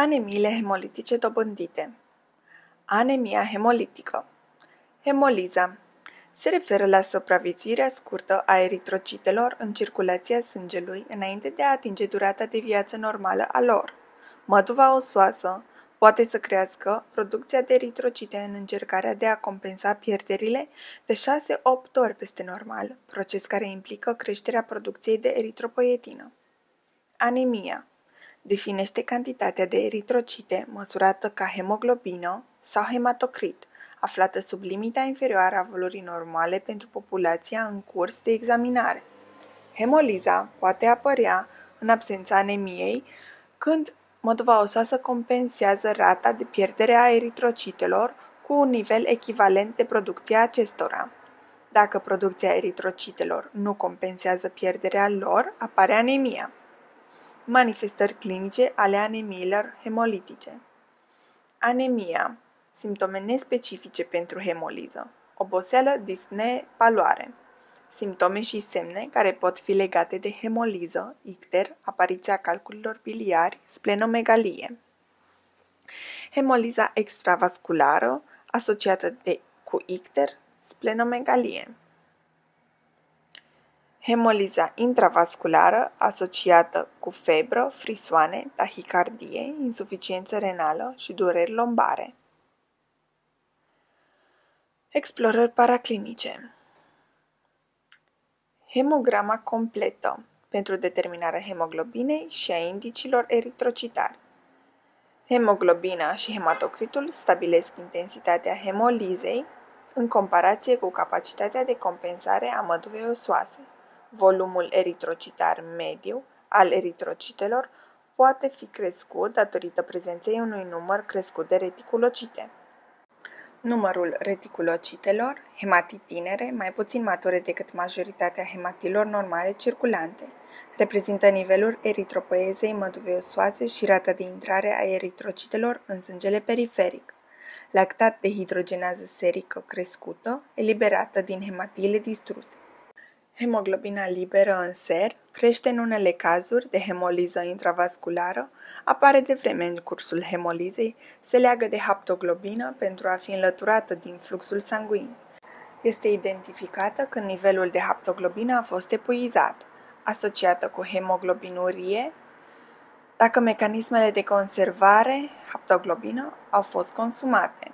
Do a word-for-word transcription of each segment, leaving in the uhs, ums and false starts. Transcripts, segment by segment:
Anemiile hemolitice dobândite. Anemia hemolitică. Hemoliza se referă la supraviețuirea scurtă a eritrocitelor în circulația sângelui înainte de a atinge durata de viață normală a lor. Măduva osoasă poate să crească producția de eritrocite în încercarea de a compensa pierderile de șase-opt ori peste normal, proces care implică creșterea producției de eritropoietină. Anemia definește cantitatea de eritrocite măsurată ca hemoglobină sau hematocrit, aflată sub limita inferioară a valorii normale pentru populația în curs de examinare. Hemoliza poate apărea în absența anemiei când măduva osoasă compensează rata de pierdere a eritrocitelor cu un nivel echivalent de producție a acestora. Dacă producția eritrocitelor nu compensează pierderea lor, apare anemia. Manifestări clinice ale anemiilor hemolitice. Anemia. Simptome nespecifice pentru hemoliză. Oboseală, dispnee, paloare. Simptome și semne care pot fi legate de hemoliză, icter, apariția calculilor biliari, splenomegalie. Hemoliza extravasculară, asociată de, cu icter, splenomegalie. Hemoliza intravasculară, asociată cu febră, frisoane, tahicardie, insuficiență renală și dureri lombare. Explorări paraclinice. Hemograma completă pentru determinarea hemoglobinei și a indicilor eritrocitari. Hemoglobina și hematocritul stabilesc intensitatea hemolizei în comparație cu capacitatea de compensare a măduvei osoase. Volumul eritrocitar mediu al eritrocitelor poate fi crescut datorită prezenței unui număr crescut de reticulocite. Numărul reticulocitelor, hematitinere, mai puțin mature decât majoritatea hematilor normale circulante, reprezintă nivelul eritropoezei măduvei osoase și rata de intrare a eritrocitelor în sângele periferic. Lactat de hidrogenază serică crescută, eliberată din hematile distruse. Hemoglobina liberă în ser crește în unele cazuri de hemoliză intravasculară, apare de vreme în cursul hemolizei, se leagă de haptoglobină pentru a fi înlăturată din fluxul sanguin. Este identificată când nivelul de haptoglobină a fost epuizat, asociată cu hemoglobinurie, dacă mecanismele de conservare haptoglobină au fost consumate.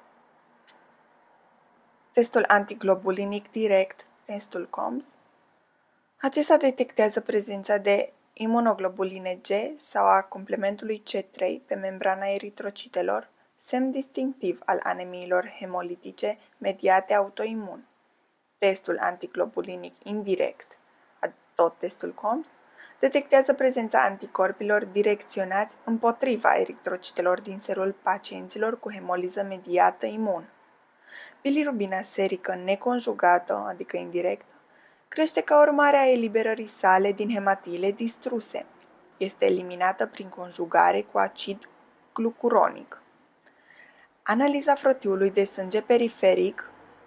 Testul antiglobulinic direct, testul C O M S. Acesta detectează prezența de imunoglobuline G sau a complementului C trei pe membrana eritrocitelor, semn distinctiv al anemiilor hemolitice mediate autoimun. Testul antiglobulinic indirect, tot testul C O M S, detectează prezența anticorpilor direcționați împotriva eritrocitelor din serul pacienților cu hemoliză mediată imun. Bilirubina serică neconjugată, adică indirectă, crește ca urmare a eliberării sale din hematile distruse. Este eliminată prin conjugare cu acid glucuronic. Analiza frotiului de sânge periferic.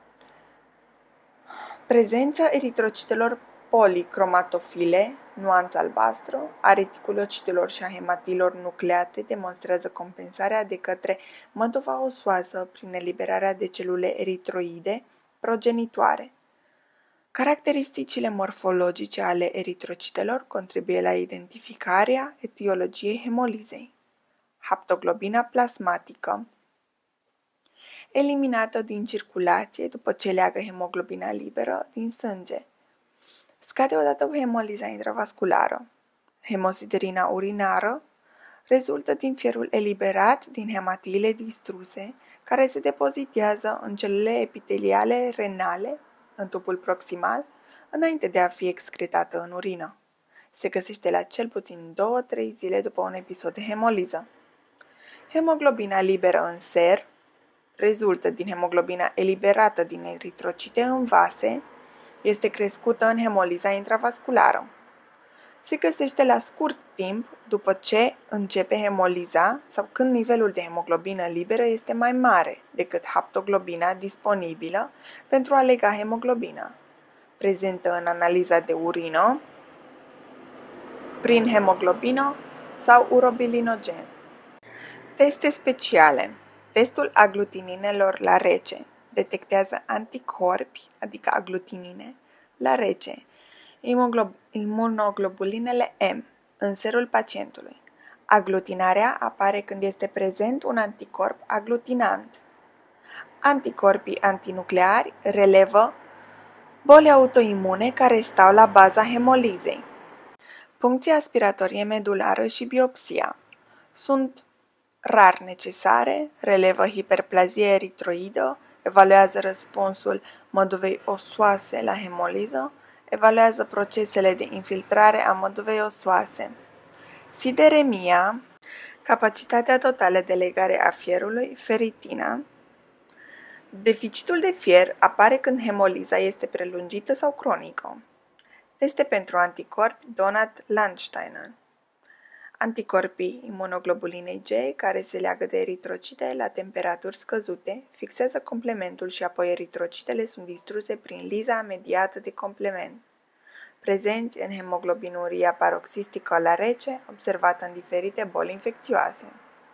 Prezența eritrocitelor policromatofile, nuanță albastră, a reticulocitelor și a hematilor nucleate demonstrează compensarea de către măduva osoasă prin eliberarea de celule eritroide progenitoare. Caracteristicile morfologice ale eritrocitelor contribuie la identificarea etiologiei hemolizei. Haptoglobina plasmatică, eliminată din circulație după ce leagă hemoglobina liberă din sânge. Scade odată cu hemoliza intravasculară. Hemosiderina urinară rezultă din fierul eliberat din hematile distruse, care se depozitează în celule epiteliale renale, în tubul proximal, înainte de a fi excretată în urină. Se găsește la cel puțin două-trei zile după un episod de hemoliză. Hemoglobina liberă în ser rezultă din hemoglobina eliberată din eritrocite în vase, este crescută în hemoliza intravasculară. Se găsește la scurt timp după ce începe hemoliza sau când nivelul de hemoglobină liberă este mai mare decât haptoglobina disponibilă pentru a lega hemoglobina, prezentă în analiza de urină, prin hemoglobină sau urobilinogen. Teste speciale. Testul aglutininelor la rece detectează anticorpi, adică aglutinine, la rece, imunoglobulinele M, în serul pacientului. Aglutinarea apare când este prezent un anticorp aglutinant. Anticorpii antinucleari relevă boli autoimune care stau la baza hemolizei. Puncția aspiratorie medulară și biopsia sunt rar necesare, relevă hiperplazie eritroidă, evaluează răspunsul măduvei osoase la hemoliză, evaluează procesele de infiltrare a măduvei osoase. Sideremia, capacitatea totală de legare a fierului, feritina. Deficitul de fier apare când hemoliza este prelungită sau cronică. Teste pentru anticorpi Donat-Landsteiner. Anticorpii imunoglobulinei G, care se leagă de eritrocite la temperaturi scăzute, fixează complementul și apoi eritrocitele sunt distruse prin liza mediată de complement. Prezenți în hemoglobinuria paroxistică la rece, observată în diferite boli infecțioase.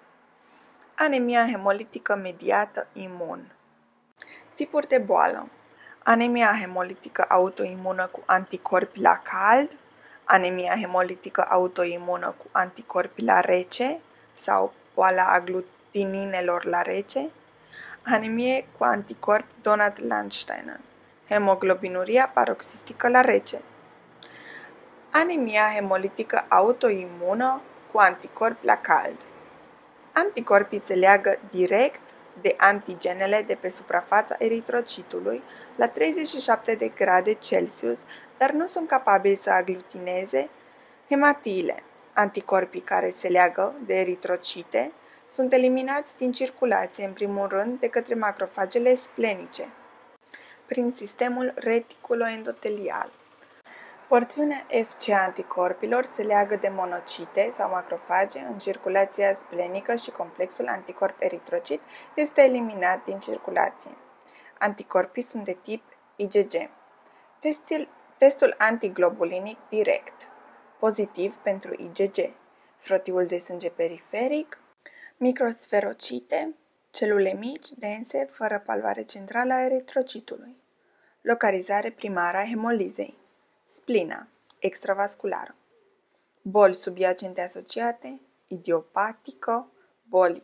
Anemia hemolitică mediată imun. Tipuri de boală. Anemia hemolitică autoimună cu anticorpi la cald, anemia hemolitică autoimună cu anticorpi la rece sau boala aglutininelor la rece, anemie cu anticorpi Donat-Landsteiner, hemoglobinuria paroxistică la rece, anemia hemolitică autoimună cu anticorpi la cald. Anticorpii se leagă direct de antigenele de pe suprafața eritrocitului la treizeci și șapte de grade Celsius, dar nu sunt capabili să aglutineze hematiile. Anticorpii care se leagă de eritrocite sunt eliminați din circulație, în primul rând, de către macrofagele splenice, prin sistemul reticuloendotelial. Porțiunea F C a anticorpilor se leagă de monocite sau macrofage în circulația splenică și complexul anticorp-eritrocit este eliminat din circulație. Anticorpii sunt de tip I G G. Testul, testul antiglobulinic direct, pozitiv pentru I G G, frotiul de sânge periferic, microsferocite, celule mici, dense, fără palvare centrală a eritrocitului, localizare primară a hemolizei, splina, extravasculară, boli subiacente asociate, idiopatică, boli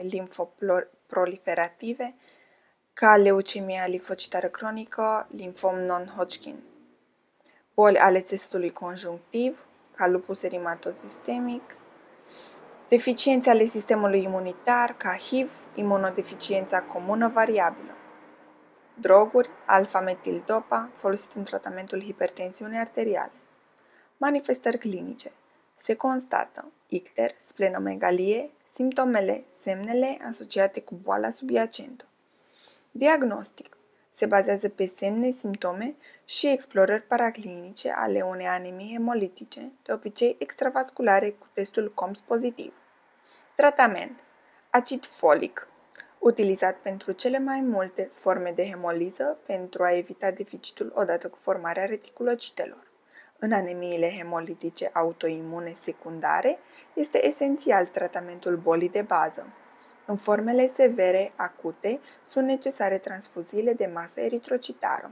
limfoproliferative, ca leucemia limfocitară cronică, limfom non-Hodgkin, boli ale țesutului conjunctiv, ca lupus erimatoz sistemic, deficiențe ale sistemului imunitar, ca H I V, imunodeficiența comună variabilă, droguri, alfa-metildopa, folosit în tratamentul hipertensiunii arteriale. Manifestări clinice. Se constată icter, splenomegalie, simptomele, semnele asociate cu boala subiacentă. Diagnostic. Se bazează pe semne, simptome și explorări paraclinice ale unei anemii hemolitice, de obicei extravasculare cu testul C O M S pozitiv. Tratament. Acid folic, utilizat pentru cele mai multe forme de hemoliză pentru a evita deficitul odată cu formarea reticulocitelor. În anemiile hemolitice autoimune secundare este esențial tratamentul bolii de bază. În formele severe, acute, sunt necesare transfuziile de masă eritrocitară.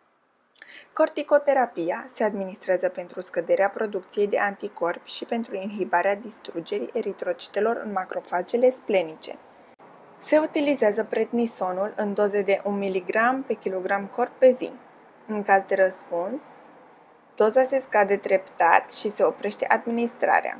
Corticoterapia se administrează pentru scăderea producției de anticorpi și pentru inhibarea distrugerii eritrocitelor în macrofagele splenice. Se utilizează prednisonul în doze de un miligram pe kilogram corp pe zi. În caz de răspuns, doza se scade treptat și se oprește administrarea.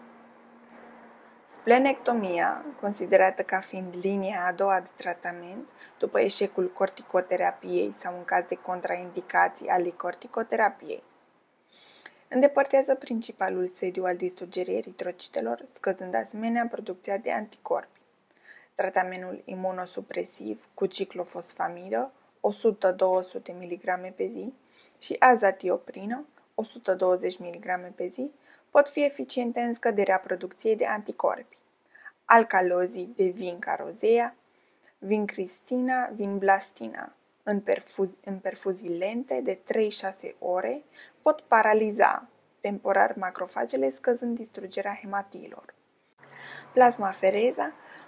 Splenectomia, considerată ca fiind linia a doua de tratament, după eșecul corticoterapiei sau în caz de contraindicații ale corticoterapiei, îndepărtează principalul sediu al distrugerii eritrocitelor, scăzând asemenea producția de anticorpi. Tratamentul imunosupresiv cu ciclofosfamidă, o sută - două sute miligrame pe zi, și azatioprină, o sută douăzeci miligrame pe zi, pot fi eficiente în scăderea producției de anticorpi. Alcalozii de vincarozea, vincristina, vinblastina, în, perfuz- în perfuzii lente de trei - șase ore, pot paraliza temporar macrofagele, scăzând distrugerea hematiilor. Plasmafereza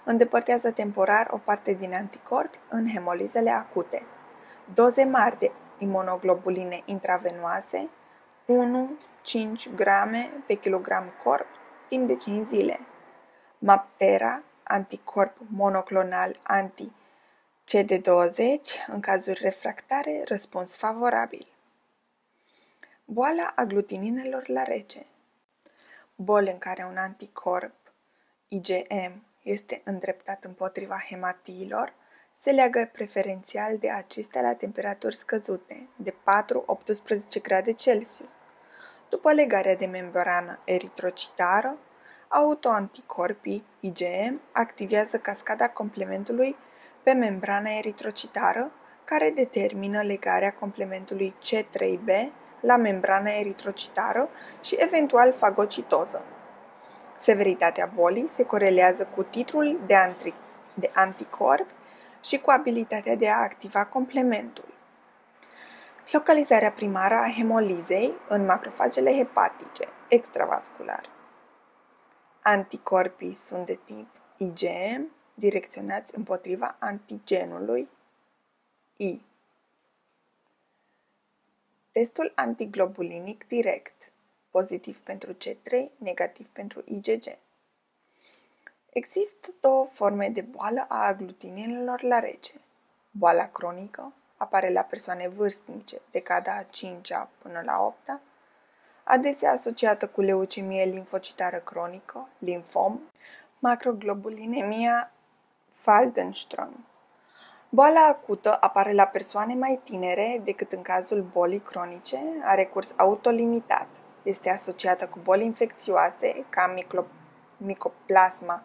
îndepărtează temporar o parte din anticorpi în hemolizele acute. Doze mari de imunoglobuline intravenoase, unu cinci grame pe kilogram corp, timp de cinci zile. Maptera, anticorp monoclonal anti-C D douăzeci, în cazuri refractare, răspuns favorabil. Boala aglutininelor la rece. Boli în care un anticorp I G M este îndreptat împotriva hematiilor se leagă preferențial de acestea la temperaturi scăzute, de patru la optsprezece grade Celsius. După legarea de membrană eritrocitară, autoanticorpii I G M activează cascada complementului pe membrana eritrocitară, care determină legarea complementului C trei B la membrana eritrocitară și eventual fagocitoză. Severitatea bolii se corelează cu titrul de, anti, de anticorpi și cu abilitatea de a activa complementul. Localizarea primară a hemolizei în macrofagele hepatice, extravascular. Anticorpii sunt de tip I G M, direcționați împotriva antigenului I. Testul antiglobulinic direct, pozitiv pentru C trei, negativ pentru I G G. Există două forme de boală a aglutinilor la rece. Boala cronică apare la persoane vârstnice, decada a cincea până la opta, adesea asociată cu leucemie limfocitară cronică, limfom, macroglobulinemia Waldenström. Boala acută apare la persoane mai tinere decât în cazul bolii cronice, are curs autolimitat. Este asociată cu boli infecțioase ca micoplasma,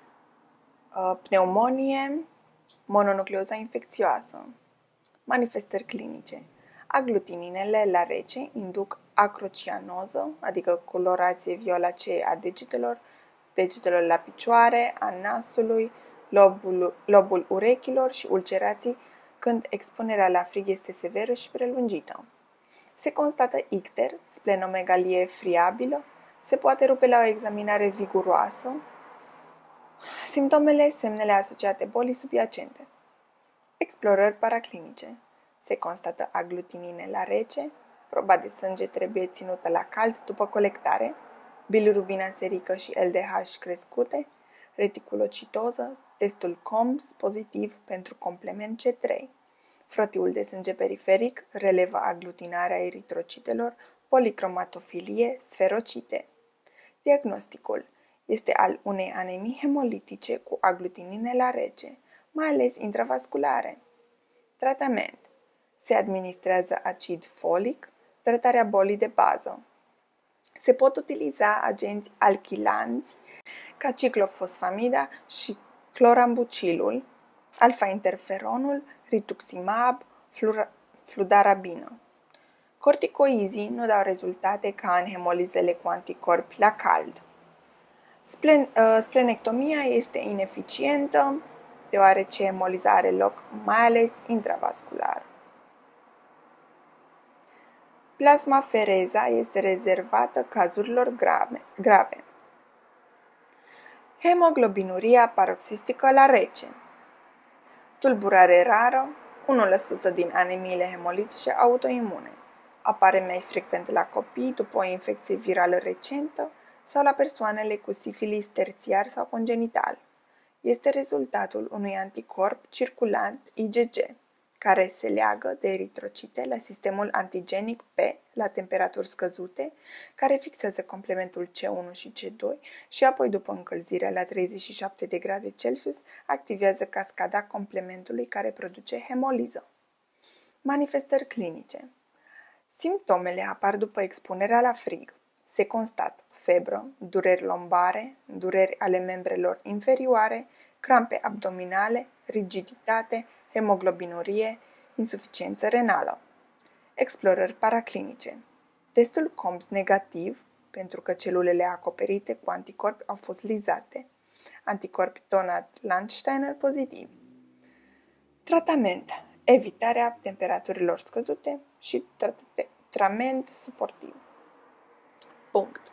pneumonie, mononucleoza infecțioasă. Manifestări clinice. Aglutininele la rece induc acrocianoză, adică colorație violacee a degetelor, degetelor la picioare, a nasului, lobul, lobul urechilor și ulcerații când expunerea la frig este severă și prelungită. Se constată icter, splenomegalie friabilă, se poate rupe la o examinare viguroasă. Simptomele, semnele asociate bolii subiacente. Explorări paraclinice. Se constată aglutinine la rece, proba de sânge trebuie ținută la cald după colectare, bilirubina serică și L D H crescute, reticulocitoză, testul C O M S pozitiv pentru complement C trei. Frotiul de sânge periferic relevă aglutinarea eritrocitelor, policromatofilie, sferocite. Diagnosticul este al unei anemii hemolitice cu aglutinine la rece, mai ales intravasculare. Tratament. Se administrează acid folic, tratarea bolii de bază. Se pot utiliza agenți alchilanți ca ciclofosfamida și clorambucilul, alfa-interferonul, rituximab, fludarabină. Corticoizii nu dau rezultate ca în hemolizele cu anticorpi la cald. Splen, uh, splenectomia este ineficientă deoarece hemoliza are loc mai ales intravascular. Plasmafereza este rezervată cazurilor grave. grave. Hemoglobinuria paroxistică la rece. Tulburare rară, unu la sută din anemiile hemolitice autoimune. Apare mai frecvent la copii după o infecție virală recentă sau la persoanele cu sifilis terțiar sau congenital. Este rezultatul unui anticorp circulant I G G, care se leagă de eritrocite la sistemul antigenic P la temperaturi scăzute, care fixează complementul C unu și C doi și apoi, după încălzirea la treizeci și șapte de grade Celsius, activează cascada complementului care produce hemoliză. Manifestări clinice. Simptomele apar după expunerea la frig. Se constată febră, dureri lombare, dureri ale membrelor inferioare, crampe abdominale, rigiditate, hemoglobinurie, insuficiență renală. Explorări paraclinice. Testul C O M S negativ, pentru că celulele acoperite cu anticorpi au fost lizate. Anticorpi Donat-Landsteiner pozitiv. Tratament. Evitarea temperaturilor scăzute și tratament suportiv. Punct.